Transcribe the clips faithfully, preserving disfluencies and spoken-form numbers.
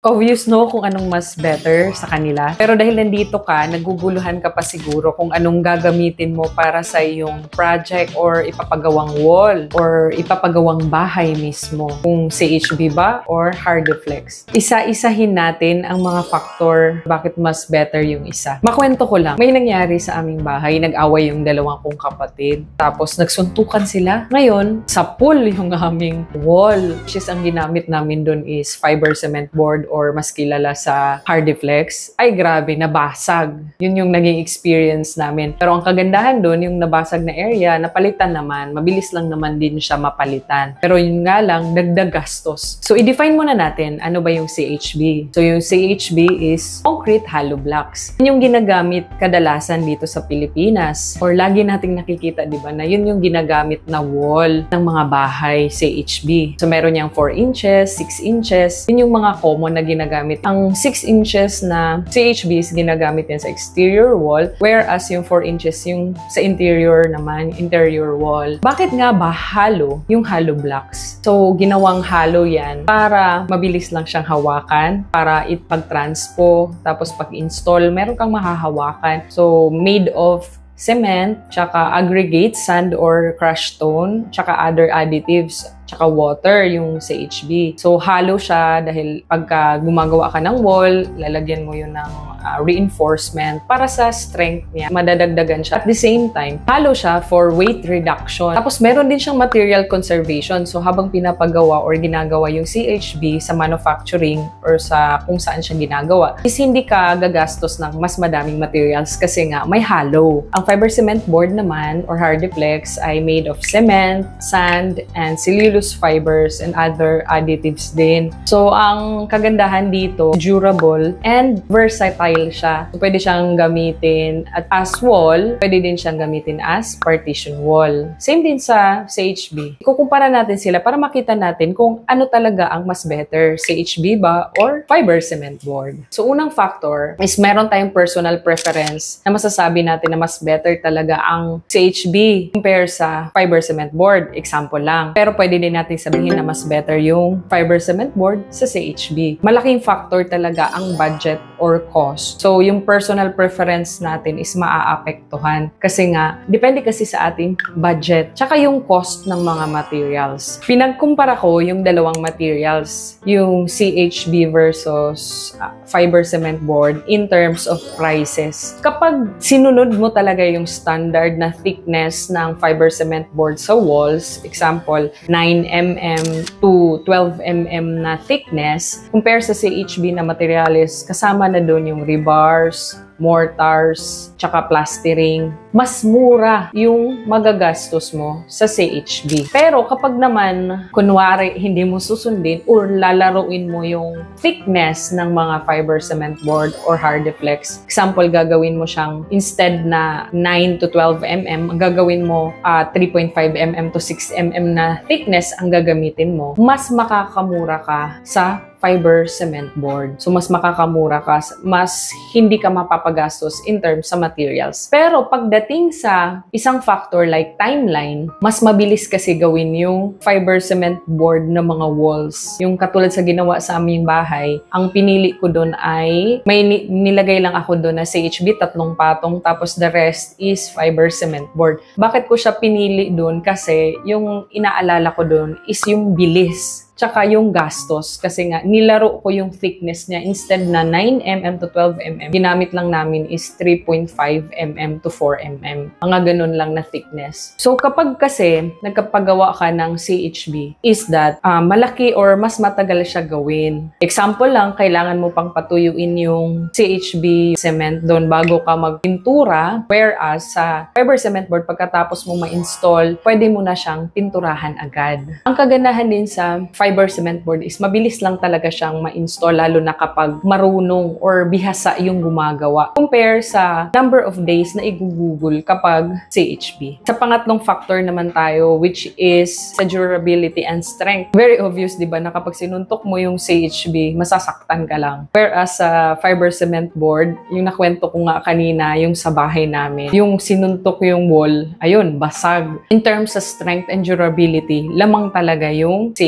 Obvious no kung anong mas better sa kanila. Pero dahil nandito ka, naguguluhan ka pa siguro kung anong gagamitin mo para sa iyong project or ipapagawang wall or ipapagawang bahay mismo. Kung C H B ba or Hardiflex. Isa-isahin natin ang mga factor bakit mas better yung isa. Makwento ko lang, may nangyari sa aming bahay, nag-away yung dalawang kong kapatid. Tapos nagsuntukan sila. Ngayon, sa pool yung aming wall. Which is ang ginamit namin dun is fiber cement board or mas kilala sa Hardiflex, ay grabe, nabasag. Yun yung naging experience namin. Pero ang kagandahan doon, yung nabasag na area, napalitan naman. Mabilis lang naman din siya mapalitan. Pero yun nga lang, dagdag gastos. So, i-define muna natin, ano ba yung C H B? So, yung C H B is concrete hollow blocks. Yun yung ginagamit kadalasan dito sa Pilipinas. Or lagi nating nakikita, di ba, na yun yung ginagamit na wall ng mga bahay, C H B. So, meron niyang four inches, six inches. Yun yung mga common na ginagamit. Ang six inches na C H B is ginagamit yan sa exterior wall, whereas yung four inches yung sa interior naman, interior wall. Bakit nga ba hollow yung hollow blocks? So, ginawang hollow yan para mabilis lang siyang hawakan, para ipag-transpo, tapos pag-install, meron kang mahahawakan. So, made of cement, tsaka aggregate, sand or crushed stone, tsaka other additives, tsaka water yung C H B. So, hollow siya dahil pagka gumagawa ka ng wall, lalagyan mo yun ng uh, reinforcement para sa strength niya. Madadagdagan siya. At the same time, hollow siya for weight reduction. Tapos, meron din siyang material conservation. So, habang pinapagawa or ginagawa yung C H B sa manufacturing or sa kung saan siya ginagawa, is hindi ka gagastos ng mas madaming materials kasi nga may hollow. Ang fiber cement board naman or Hardiflex ay made of cement, sand, and cellulose fibers and other additives din. So, ang kagandahan dito, durable and versatile siya. So, pwede siyang gamitin at as wall, pwede din siyang gamitin as partition wall. Same din sa C H B. Ikukumpara natin sila para makita natin kung ano talaga ang mas better, C H B ba or fiber cement board. So, unang factor is meron tayong personal preference na masasabi natin na mas better talaga ang C H B compare sa fiber cement board. Example lang. Pero pwede din natin sabihin na mas better yung fiber cement board sa C H B. Malaking factor talaga ang budget or cost. So, yung personal preference natin is maaapektuhan. Kasi nga, depende kasi sa ating budget. Tsaka yung cost ng mga materials. Pinagkumpara ko yung dalawang materials, yung C H B versus uh, fiber cement board in terms of prices. Kapag sinunod mo talaga yung standard na thickness ng fiber cement board sa walls, example, nine millimeters to twelve millimeters na thickness, compare sa C H B na materials, kasama na doon yung rebars, mortars, tsaka plastering, mas mura yung magagastos mo sa C H B. Pero kapag naman, kunwari, hindi mo susundin or lalaruin mo yung thickness ng mga fiber cement board or Hardiflex, example, gagawin mo siyang instead na nine to twelve millimeters, gagawin mo uh, three point five millimeters to six millimeters na thickness ang gagamitin mo, mas makakamura ka sa fiber cement board. So, mas makakamura ka, mas hindi ka mapapagastos in terms sa materials. Pero, pagdating sa isang factor like timeline, mas mabilis kasi gawin yung fiber cement board na mga walls. Yung katulad sa ginawa sa aming bahay, ang pinili ko doon ay, may nilagay lang ako doon na C H B, tatlong patong, tapos the rest is fiber cement board. Bakit ko siya pinili doon? Kasi, yung inaalala ko doon is yung bilis. Tsaka yung gastos kasi nga nilaro ko yung thickness niya instead na nine millimeters to twelve millimeters, ginamit lang namin is three point five millimeters to four millimeters. Mga ganun lang na thickness. So kapag kasi nagkapagawa ka ng C H B is that uh, malaki or mas matagal siya gawin. Example lang, kailangan mo pang patuyuin yung C H B cement doon bago ka magpintura, whereas sa fiber cement board pagkatapos mo ma-install, pwede mo na siyang pinturahan agad. Ang kagandahan din sa fiber cement board is mabilis lang talaga siyang ma-install lalo na kapag marunong or bihasa yung gumagawa. Compare sa number of days na i-google kapag C H B. Sa pangatlong factor naman tayo which is sa durability and strength. Very obvious, di ba, na kapag sinuntok mo yung C H B, masasaktan ka lang. Whereas sa uh, fiber cement board, yung nakwento ko nga kanina, yung sa bahay namin, yung sinuntok yung wall, ayun, basag. In terms sa strength and durability, lamang talaga yung C H B.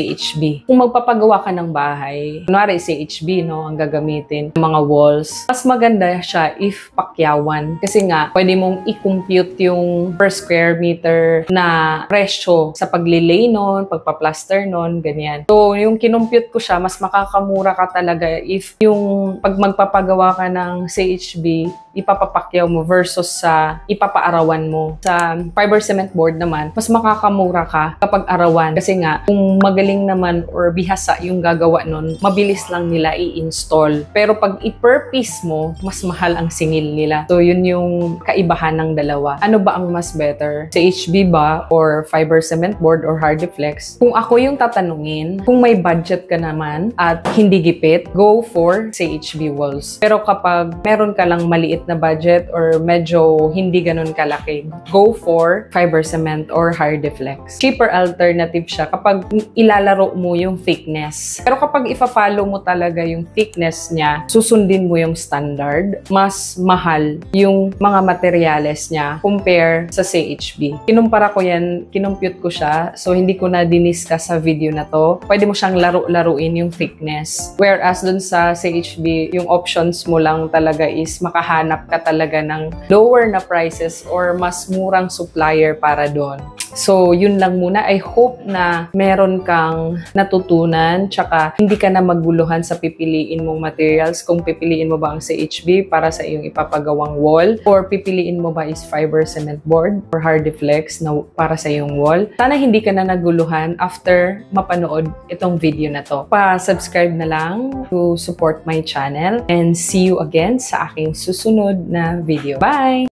B. Kung magpapagawa ka ng bahay, kunwari C H B, no, ang gagamitin, mga walls, mas maganda siya if pakyawan. Kasi nga, pwede mong i-compute yung per square meter na presyo sa paglilay nun, pagpa-plaster nun, ganyan. So, yung kinumpute ko siya, mas makakamura ka talaga if yung pag magpapagawa ka ng C H B, ipapapakyaw mo versus sa ipapaarawan mo. Sa fiber cement board naman, mas makakamura ka kapag arawan. Kasi nga, kung magaling naman or bihasa yung gagawa nun, mabilis lang nila i-install. Pero pag i-per piece mo, mas mahal ang singil nila. So, yun yung kaibahan ng dalawa. Ano ba ang mas better? C H B ba or fiber cement board or Hardiflex? Kung ako yung tatanungin, kung may budget ka naman at hindi gipit, go for C H B walls. Pero kapag meron ka lang maliit na budget or medyo hindi ganun kalaki, go for fiber cement or Hardiflex. Cheaper alternative siya kapag ilalaro mo yung thickness. Pero kapag ipa-follow mo talaga yung thickness niya, susundin mo yung standard, mas mahal yung mga materyales niya compare sa C H B. Kinumpara ko yan, kinumpute ko siya, so hindi ko na diniscuss sa video na to. Pwede mo siyang laro-laruin yung thickness. Whereas dun sa C H B, yung options mo lang talaga is makahanap ka talaga ng lower na prices or mas murang supplier para doon. So, yun lang muna. I hope na meron kang natutunan tsaka hindi ka na maguluhan sa pipiliin mong materials. Kung pipiliin mo ba ang C H B para sa iyong ipapagawang wall or pipiliin mo ba is fiber cement board or Hardiflex na para sa iyong wall. Sana hindi ka na naguluhan after mapanood itong video na to. Pa-subscribe na lang to support my channel and see you again sa aking susunod na video. Bye!